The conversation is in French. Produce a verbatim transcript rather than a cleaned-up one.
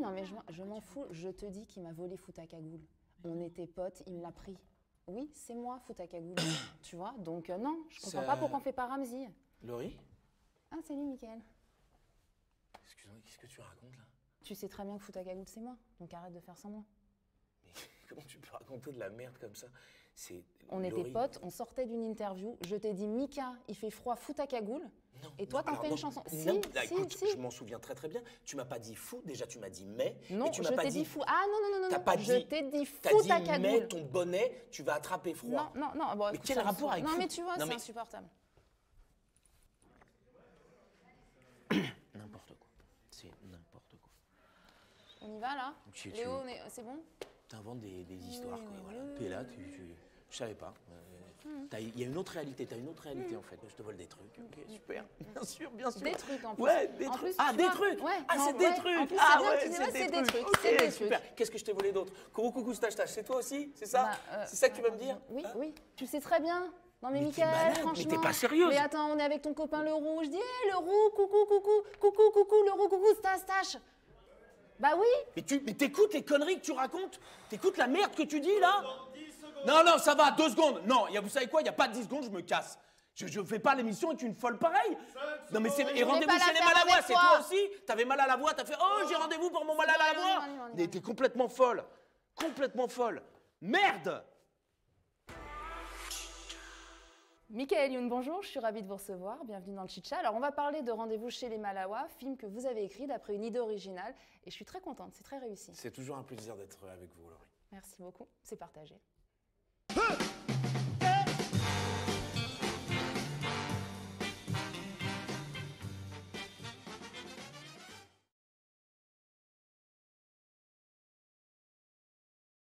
non, mais je, je m'en fous. Je te dis qu'il m'a volé Foutacagoule. On était potes, il me l'a pris. Oui, c'est moi, Foutacagoule. Tu vois, donc euh, non, je comprends pas pourquoi on fait pas Ramzy. Laurie? Ah, salut, Mickaël. Excuse-moi, qu'est-ce que tu racontes là? Tu sais très bien que Foutacagoule, c'est moi, donc arrête de faire semblant. Mais comment tu peux raconter de la merde comme ça? C'est On Laurie... était potes, on sortait d'une interview, je t'ai dit, Mika, il fait froid, Foutacagoule. Non, et toi, t'en fais une non, chanson. Non, Si, là, si, écoute, si. je m'en souviens très très bien. Tu m'as pas dit fou, déjà tu m'as dit mais. Non, et tu je m'as pas t'ai dit dit fou. Ah non, non, non, T'as non, pas je dit, t'ai dit t'as dit Foutacagoule. mais ton bonnet, tu vas attraper froid. Non, non, non. Bon, mais écoute, quel ça me rapport saoule. avec Non, fou mais tu vois, Non, c'est mais- insupportable. N'importe quoi. C'est n'importe quoi. On y va, là Tu- tu- Léo, on est- c'est bon? T'inventes des, des histoires, Oui, quoi. oui, Voilà. oui, T'es là, oui, tu, tu- je savais pas. Euh, t'as- Il y a une autre réalité, t'as une autre réalité en fait. Je te vole des trucs. Ok, super. Bien sûr, bien sûr. Des trucs, en plus. Ouais, des En trucs. plus, ah, tu des vois, trucs. ouais, ah, non, c'est des ouais. trucs. En plus, ah, c'est bien que ouais, tu dis, ouais, c'est des trucs, Ok, c'est des super. trucs. Qu'est-ce que je t'ai volé d'autre? Coucou, coucou, stache, tache. C'est toi aussi, c'est ça? Bah, euh, C'est ça que tu vas me dire? Oui, Hein? oui. Tu sais très bien. Non mais, Mais t'es Mickaël, malade, mais franchement. t'es pas sérieuse. Mais attends, on est avec ton copain le roux. Je dis, hé, le roux, coucou, coucou, coucou, coucou, le roux, coucou, stache, stache. Bah oui. Mais tu mais t'écoutes les conneries que tu racontes? T'écoutes la merde que tu dis là? Non, non, ça va, deux secondes. Non, y a, vous savez quoi? Il n'y a pas de dix secondes, je me casse. Je ne fais pas l'émission et tu une folle pareille. Non, mais c'est. Et rendez-vous pas la chez les faire mal à voix, avec c'est toi. toi aussi? T'avais mal à la voix, t'as fait oh, j'ai rendez-vous pour mon mal à la bon, allez, on y va, voix. on y va, on y va. Mais t'es complètement folle. Complètement folle. Merde! Mickaël Youn, bonjour, je suis ravie de vous recevoir, bienvenue dans le Chitcha. Alors on va parler de Rendez-vous chez les Malawa, film que vous avez écrit d'après une idée originale et je suis très contente, c'est très réussi. C'est toujours un plaisir d'être avec vous, Laurie. Merci beaucoup, c'est partagé.